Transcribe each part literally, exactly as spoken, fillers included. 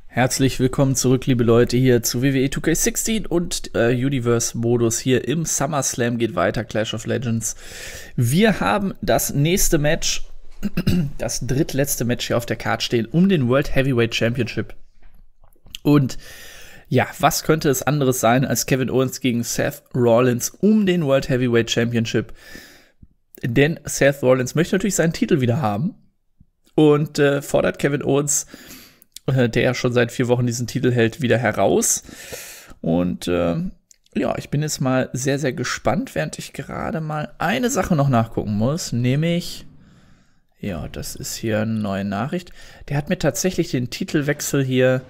Herzlich willkommen zurück, liebe Leute, hier zu W W E zwei K sechzehn und äh, Universe-Modus hier im SummerSlam geht weiter, Clash of Legends. Wir haben das nächste Match, das drittletzte Match hier auf der Card stehen, um den World Heavyweight Championship. Und ja, was könnte es anderes sein als Kevin Owens gegen Seth Rollins um den World Heavyweight Championship? Denn Seth Rollins möchte natürlich seinen Titel wieder haben und äh, fordert Kevin Owens, der ja schon seit vier Wochen diesen Titel hält, wieder heraus. Und äh, ja, ich bin jetzt mal sehr, sehr gespannt, während ich gerade mal eine Sache noch nachgucken muss, nämlich, ja, das ist hier eine neue Nachricht. Der hat mir tatsächlich den Titelwechsel hier,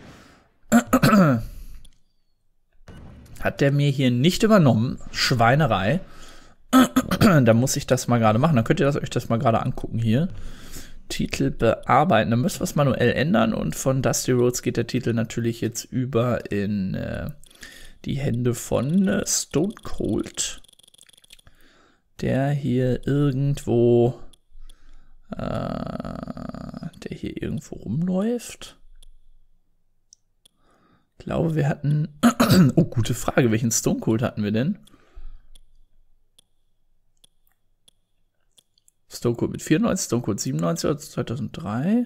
hat der mir hier nicht übernommen. Schweinerei. Da muss ich das mal gerade machen. Dann könnt ihr das, euch das mal gerade angucken hier. Titel bearbeiten. Dann müssen wir es manuell ändern und von Dusty Rhodes geht der Titel natürlich jetzt über in äh, die Hände von äh, Stone Cold, der hier irgendwo äh, der hier irgendwo rumläuft. Ich glaube, wir hatten oh, gute Frage, welchen Stone Cold hatten wir denn? Stone Cold mit vierundneunzig, Stone Cold siebenundneunzig oder zweitausenddrei.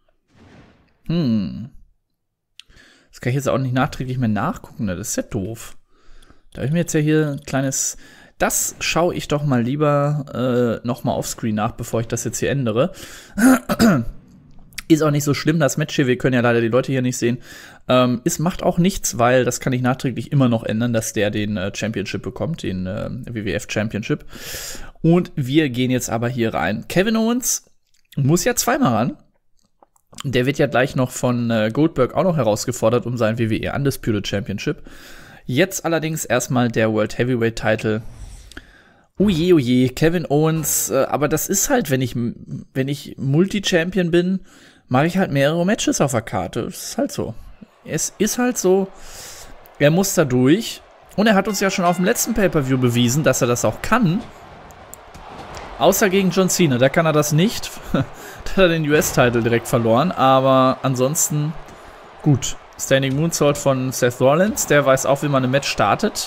Hm. Das kann ich jetzt auch nicht nachträglich mehr nachgucken, ne? Das ist ja doof. Da habe ich mir jetzt ja hier ein kleines. Das schaue ich doch mal lieber äh, nochmal offscreen nach, bevor ich das jetzt hier ändere. Ist auch nicht so schlimm, das Match hier, wir können ja leider die Leute hier nicht sehen. Ähm, es macht auch nichts, weil das kann ich nachträglich immer noch ändern, dass der den äh, Championship bekommt, den äh, W W F Championship. Und wir gehen jetzt aber hier rein. Kevin Owens muss ja zweimal ran. Der wird ja gleich noch von äh, Goldberg auch noch herausgefordert um seinen W W E Undisputed Championship. Jetzt allerdings erstmal der World Heavyweight Title. Oh je, oh je, Kevin Owens, äh, aber das ist halt, wenn ich, wenn ich Multi-Champion bin, mache ich halt mehrere Matches auf der Karte. Das ist halt so. Es ist halt so, er muss da durch. Und er hat uns ja schon auf dem letzten Pay-Per-View bewiesen, dass er das auch kann. Außer gegen John Cena, da kann er das nicht. Da hat er den U S-Title direkt verloren. Aber ansonsten, gut. Standing Moonsault von Seth Rollins, der weiß auch, wie man ein Match startet.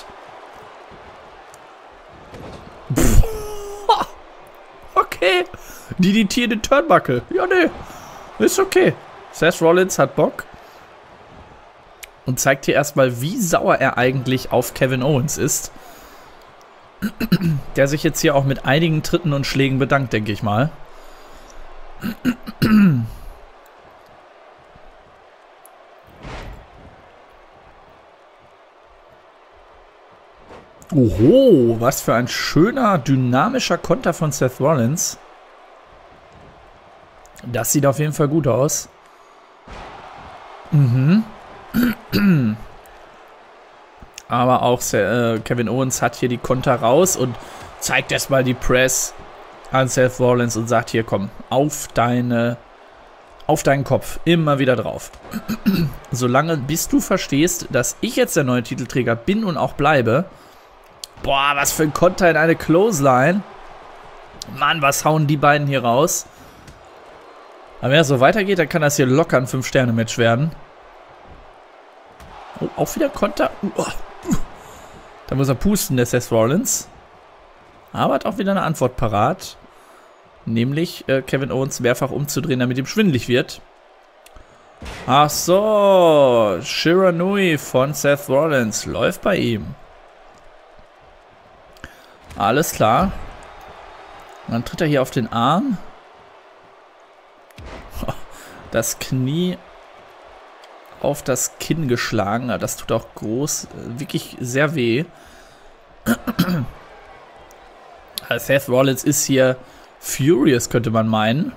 Pff. Okay. D D T in den Turnbuckle. Ja, nee. Ist okay. Seth Rollins hat Bock. Und zeigt hier erstmal, wie sauer er eigentlich auf Kevin Owens ist. Der sich jetzt hier auch mit einigen Tritten und Schlägen bedankt, denke ich mal. Oho, was für ein schöner, dynamischer Konter von Seth Rollins. Das sieht auf jeden Fall gut aus. Mhm. Aber auch äh, Kevin Owens hat hier die Konter raus und zeigt erstmal die Press an Seth Rollins und sagt hier, komm, auf deine, auf deinen Kopf, immer wieder drauf. Solange, bis du verstehst, dass ich jetzt der neue Titelträger bin und auch bleibe. Boah, was für ein Konter in eine Clothesline. Mann, was hauen die beiden hier raus? Aber wenn es so weitergeht, dann kann das hier locker ein fünf Sterne Match werden. Oh, auch wieder Konter. Uh, uh. Da muss er pusten, der Seth Rollins. Aber hat auch wieder eine Antwort parat. Nämlich äh, Kevin Owens mehrfach umzudrehen, damit ihm schwindelig wird. Ach so. Shiranui von Seth Rollins läuft bei ihm. Alles klar. Und dann tritt er hier auf den Arm. Das Knie auf das Kinn geschlagen. Das tut auch groß, wirklich sehr weh. Seth Rollins ist hier furious, könnte man meinen.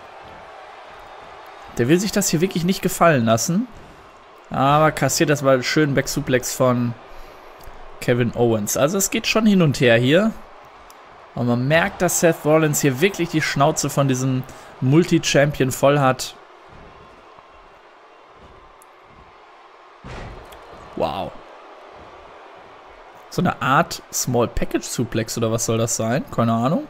Der will sich das hier wirklich nicht gefallen lassen. Aber kassiert das mal einen schönen Backsuplex von Kevin Owens. Also es geht schon hin und her hier. Und man merkt, dass Seth Rollins hier wirklich die Schnauze von diesem Multi-Champion voll hat. Wow. So eine Art Small Package Suplex oder was soll das sein? Keine Ahnung.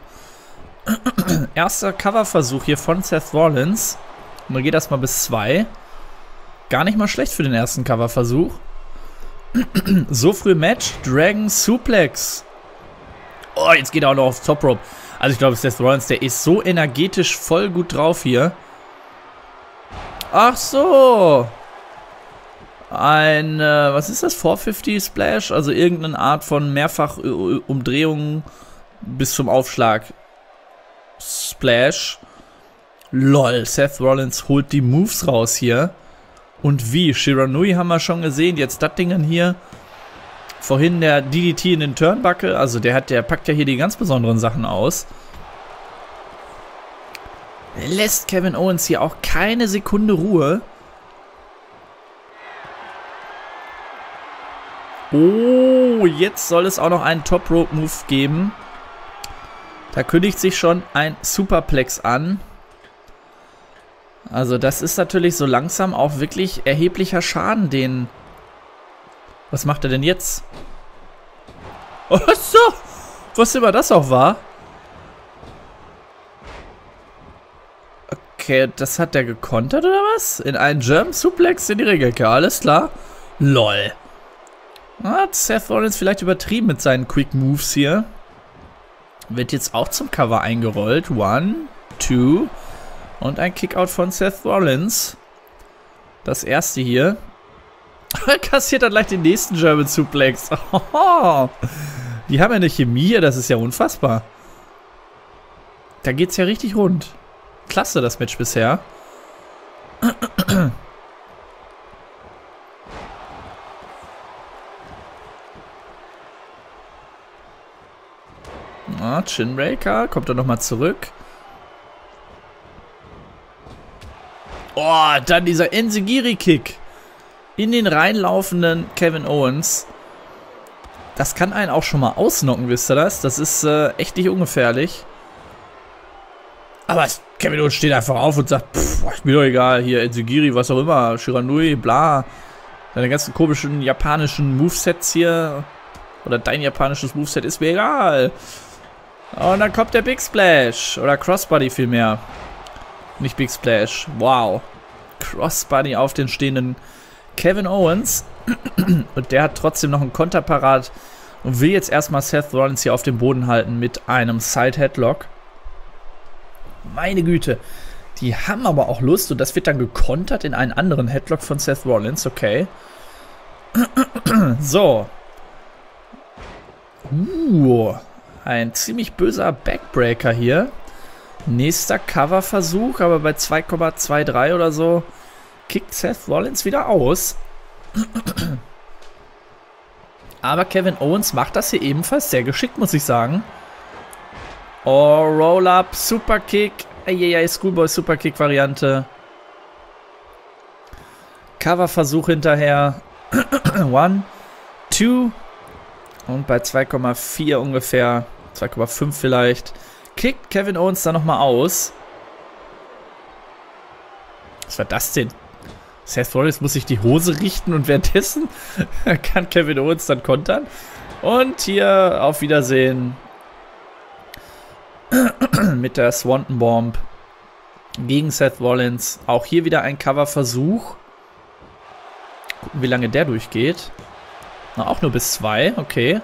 Erster Coverversuch hier von Seth Rollins. Und dann geht das mal bis zwei. Gar nicht mal schlecht für den ersten Coverversuch. So früh im Match. Dragon Suplex. Oh, jetzt geht er auch noch aufs Top Rope. Also ich glaube, Seth Rollins, der ist so energetisch voll gut drauf hier. Ach so. Ein, äh, was ist das? vierhundertfünfzig Splash? Also irgendeine Art von mehrfach Umdrehungen bis zum Aufschlag. Splash. Lol, Seth Rollins holt die Moves raus hier. Und wie? Shiranui haben wir schon gesehen. Jetzt das Ding hier. Vorhin der D D T in den Turnbuckle. Also der hat, der packt ja hier die ganz besonderen Sachen aus. Er lässt Kevin Owens hier auch keine Sekunde Ruhe. Oh, jetzt soll es auch noch einen Top Rope Move geben. Da kündigt sich schon ein Superplex an. Also das ist natürlich so langsam auch wirklich erheblicher Schaden, den... Was macht er denn jetzt? Oh, so! Was immer das auch war. Okay, das hat der gekontert oder was? In einen German Suplex in die Regelke, alles klar. Lol. Hat Seth Rollins vielleicht übertrieben mit seinen Quick Moves hier. Wird jetzt auch zum Cover eingerollt. One, two... Und ein Kickout von Seth Rollins. Das erste hier. Kassiert dann gleich den nächsten German Suplex. Oh, die haben ja eine Chemie hier, das ist ja unfassbar. Da geht's ja richtig rund. Klasse, das Match bisher. Ah, Chinbreaker, kommt er nochmal zurück. Oh, dann dieser Enzigiri-Kick in den reinlaufenden Kevin Owens. Das kann einen auch schon mal ausnocken, wisst ihr das? Das ist äh, echt nicht ungefährlich. Aber Kevin Owens steht einfach auf und sagt, pff, ist mir doch egal, hier Enzigiri, was auch immer, Shiranui, bla. Deine ganzen komischen japanischen Movesets hier, oder dein japanisches Moveset ist mir egal. Und dann kommt der Big Splash, oder Crossbody vielmehr. Nicht Big Splash. Wow. Crossbody auf den stehenden Kevin Owens. Und der hat trotzdem noch einen Konter parat und will jetzt erstmal Seth Rollins hier auf dem Boden halten mit einem Side Headlock. Meine Güte. Die haben aber auch Lust und das wird dann gekontert in einen anderen Headlock von Seth Rollins. Okay. So. Uh. Ein ziemlich böser Backbreaker hier. Nächster Coverversuch, aber bei zwei Komma drei oder so kickt Seth Rollins wieder aus. Aber Kevin Owens macht das hier ebenfalls sehr geschickt, muss ich sagen. Oh, Roll-Up, Superkick. Eieiei, Schoolboy Superkick-Variante. Coverversuch hinterher. One, two. Und bei zwei Komma vier ungefähr, zwei Komma fünf vielleicht, kickt Kevin Owens da nochmal aus. Was war das denn? Seth Rollins muss sich die Hose richten und währenddessen kann Kevin Owens dann kontern. Und hier auf Wiedersehen mit der Swanton Bomb gegen Seth Rollins. Auch hier wieder ein Coverversuch. Gucken, wie lange der durchgeht. Na, auch nur bis zwei, okay.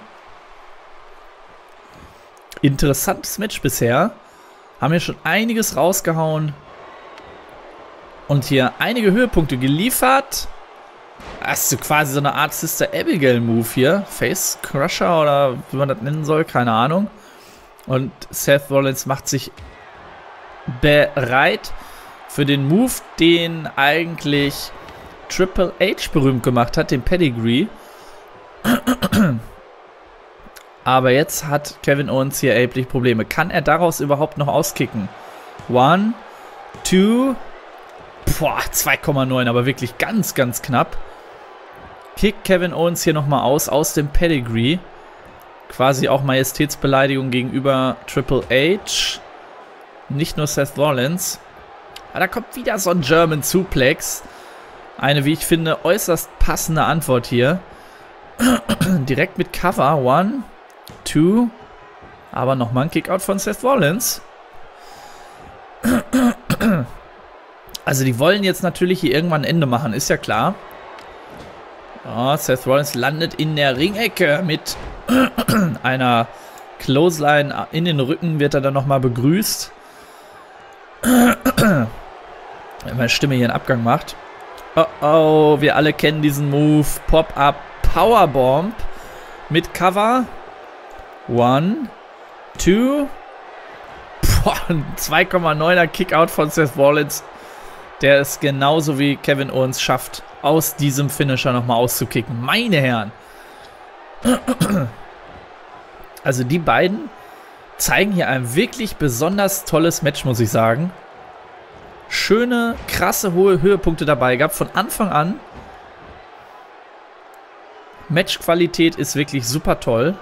Interessantes Match bisher. Haben wir schon einiges rausgehauen. Und hier einige Höhepunkte geliefert. Das ist so quasi so eine Art Sister Abigail Move hier. Face Crusher oder wie man das nennen soll, keine Ahnung. Und Seth Rollins macht sich bereit für den Move, den eigentlich Triple H berühmt gemacht hat, den Pedigree. Aber jetzt hat Kevin Owens hier erheblich Probleme. Kann er daraus überhaupt noch auskicken? One, two, boah, zwei Komma neun, aber wirklich ganz, ganz knapp. Kickt Kevin Owens hier nochmal aus, aus dem Pedigree. Quasi auch Majestätsbeleidigung gegenüber Triple H. Nicht nur Seth Rollins. Aber da kommt wieder so ein German Suplex. Eine, wie ich finde, äußerst passende Antwort hier. Direkt mit Cover. One, two. Aber nochmal ein Kickout von Seth Rollins. Also die wollen jetzt natürlich hier irgendwann ein Ende machen, ist ja klar. Oh, Seth Rollins landet in der Ringecke mit einer Clothesline in den Rücken, wird er dann nochmal begrüßt. Wenn meine Stimme hier einen Abgang macht. Oh oh, wir alle kennen diesen Move. Pop-Up Powerbomb mit Cover. One, two. Boah, ein zwei Komma neuner Kickout von Seth Rollins. Der es genauso wie Kevin Owens schafft, aus diesem Finisher nochmal auszukicken. Meine Herren. Also die beiden zeigen hier ein wirklich besonders tolles Match, muss ich sagen. Schöne, krasse, hohe Höhepunkte dabei gehabt von Anfang an. Matchqualität ist wirklich super toll.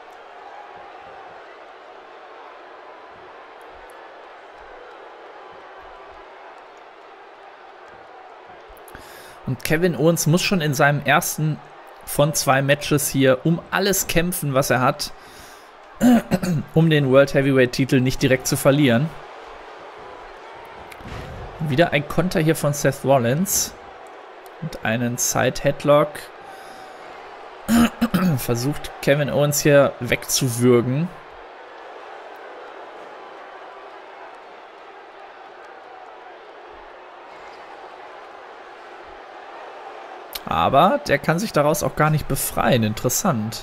Und Kevin Owens muss schon in seinem ersten von zwei Matches hier um alles kämpfen, was er hat, um den World Heavyweight Titel nicht direkt zu verlieren. Wieder ein Konter hier von Seth Rollins und einen Side Headlock. Versucht Kevin Owens hier wegzuwürgen. Aber der kann sich daraus auch gar nicht befreien. Interessant.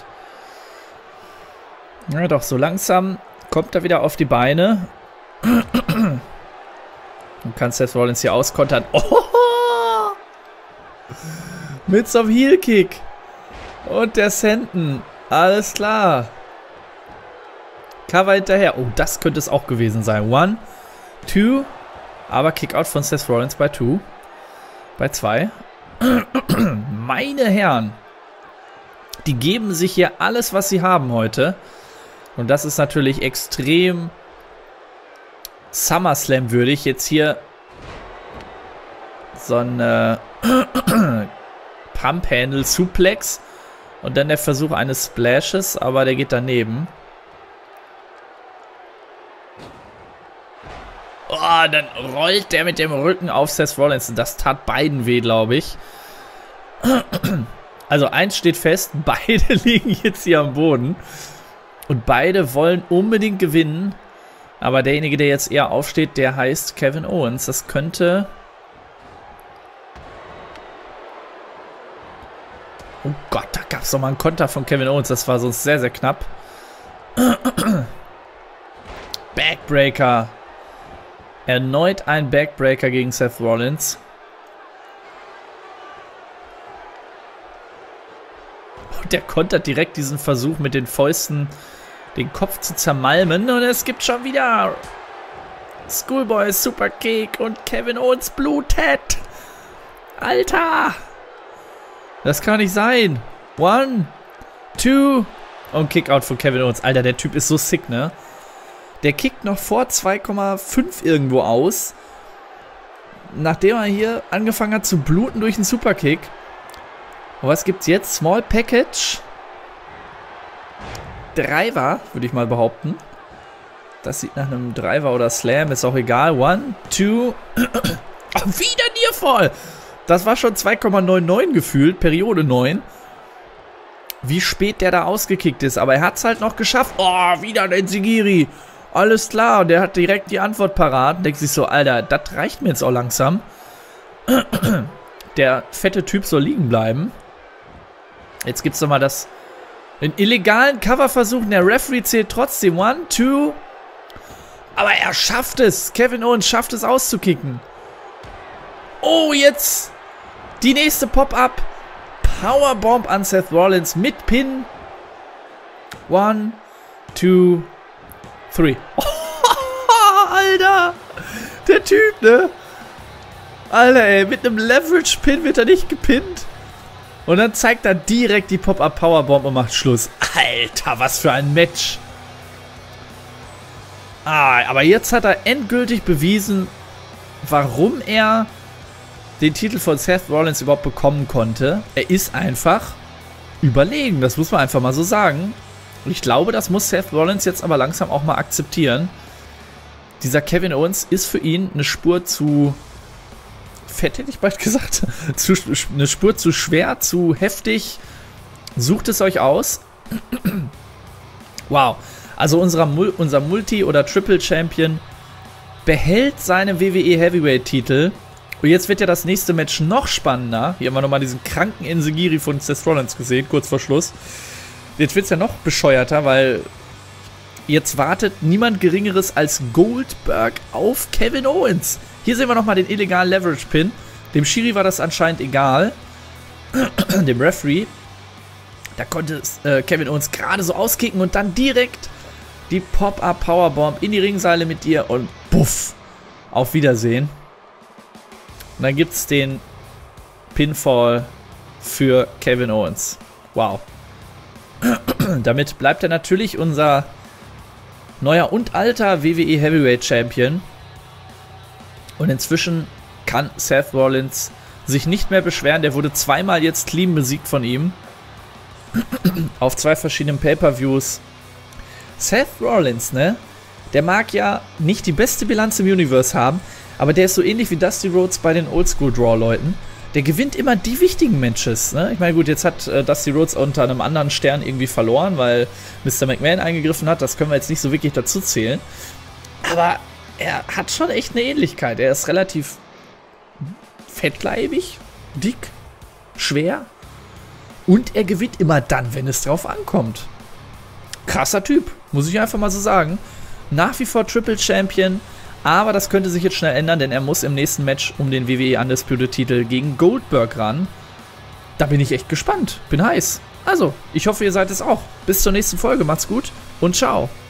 Ja, doch, so langsam kommt er wieder auf die Beine. Und kann Seth Rollins hier auskontern. Oh! Mit so einem Heel-Kick. Und der Senten. Alles klar. Cover hinterher. Oh, das könnte es auch gewesen sein. One, two. Aber Kickout von Seth Rollins bei two. Bei zwei. Meine Herren, die geben sich hier alles, was sie haben heute. Und das ist natürlich extrem SummerSlam würdig. Jetzt hier so ein äh, Pump-Handle Suplex und dann der Versuch eines Splashes, aber der geht daneben. Oh, dann rollt der mit dem Rücken auf Seth Rollins. Das tat beiden weh, glaube ich. Also eins steht fest, beide liegen jetzt hier am Boden. Und beide wollen unbedingt gewinnen. Aber derjenige, der jetzt eher aufsteht, der heißt Kevin Owens. Das könnte... Oh Gott, da gab es doch mal einen Konter von Kevin Owens. Das war sonst sehr, sehr knapp. Backbreaker. Erneut ein Backbreaker gegen Seth Rollins. Und der kontert direkt diesen Versuch mit den Fäusten den Kopf zu zermalmen. Und es gibt schon wieder Schoolboy Superkick und Kevin Owens blutet. Alter! Das kann nicht sein. One, two und Kickout von Kevin Owens. Alter, der Typ ist so sick, ne? Der kickt noch vor zwei Komma fünf irgendwo aus. Nachdem er hier angefangen hat zu bluten durch einen Superkick. Und was gibt's jetzt? Small Package. Driver, würde ich mal behaupten. Das sieht nach einem Driver oder Slam, ist auch egal. One, two. Oh, wieder Nearfall. Das war schon zwei Komma neunundneunzig gefühlt, Periode neun. Wie spät der da ausgekickt ist. Aber er hat es halt noch geschafft. Oh, wieder ein Enzigiri. Alles klar. Und der hat direkt die Antwort parat. Denkt sich so, Alter, das reicht mir jetzt auch langsam. Der fette Typ soll liegen bleiben. Jetzt gibt es nochmal das... Den illegalen Coverversuch. Der Referee zählt trotzdem. One, two. Aber er schafft es. Kevin Owens schafft es auszukicken. Oh, jetzt die nächste Pop-Up. Powerbomb an Seth Rollins mit Pin. One, two, three. Oh, Alter. Der Typ, ne? Alter, ey. Mit einem Leverage-Pin wird er nicht gepinnt. Und dann zeigt er direkt die Pop-Up Powerbomb und macht Schluss. Alter, was für ein Match. Ah, aber jetzt hat er endgültig bewiesen, warum er den Titel von Seth Rollins überhaupt bekommen konnte. Er ist einfach überlegen, das muss man einfach mal so sagen. Und ich glaube, das muss Seth Rollins jetzt aber langsam auch mal akzeptieren. Dieser Kevin Owens ist für ihn eine Spur zu fett, hätte ich bald gesagt. zu, eine Spur zu schwer, zu heftig. Sucht es euch aus. Wow. Also unser, unser Multi- oder Triple-Champion behält seine W W E Heavyweight-Titel. Und jetzt wird ja das nächste Match noch spannender. Hier haben wir nochmal diesen kranken Enzigiri von Seth Rollins gesehen, kurz vor Schluss. Jetzt wird es ja noch bescheuerter, weil jetzt wartet niemand Geringeres als Goldberg auf Kevin Owens. Hier sehen wir nochmal den illegalen Leverage-Pin. Dem Schiri war das anscheinend egal. Dem Referee. Da konnte äh, Kevin Owens gerade so auskicken und dann direkt die Pop-Up-Powerbomb in die Ringseile mit ihr und puff. Auf Wiedersehen. Und dann gibt es den Pinfall für Kevin Owens. Wow. Damit bleibt er natürlich unser neuer und alter W W E Heavyweight Champion. Und inzwischen kann Seth Rollins sich nicht mehr beschweren. Der wurde zweimal jetzt clean besiegt von ihm. Auf zwei verschiedenen Pay-Per-Views. Seth Rollins, ne? Der mag ja nicht die beste Bilanz im Universe haben, aber der ist so ähnlich wie Dusty Rhodes bei den Oldschool-Draw-Leuten. Der gewinnt immer die wichtigen Matches, ne? Ich meine, gut, jetzt hat äh, Dusty Rhodes unter einem anderen Stern irgendwie verloren, weil Mister McMahon eingegriffen hat. Das können wir jetzt nicht so wirklich dazu zählen. Aber er hat schon echt eine Ähnlichkeit. Er ist relativ fettleibig, dick, schwer. Und er gewinnt immer dann, wenn es drauf ankommt. Krasser Typ, muss ich einfach mal so sagen. Nach wie vor Triple Champion. Aber das könnte sich jetzt schnell ändern, denn er muss im nächsten Match um den W W E Undisputed-Titel gegen Goldberg ran. Da bin ich echt gespannt. Bin heiß. Also, ich hoffe, ihr seid es auch. Bis zur nächsten Folge. Macht's gut und ciao.